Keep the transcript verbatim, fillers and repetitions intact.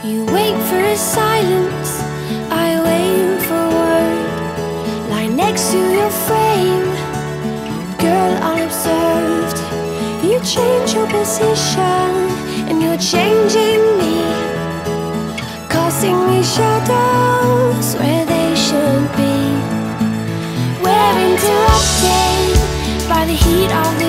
You wait for a silence, I wait for word. Lie next to your frame, girl unobserved. You change your position, and you're changing me, causing me shadows where they should be. We're interrupted by the heat of the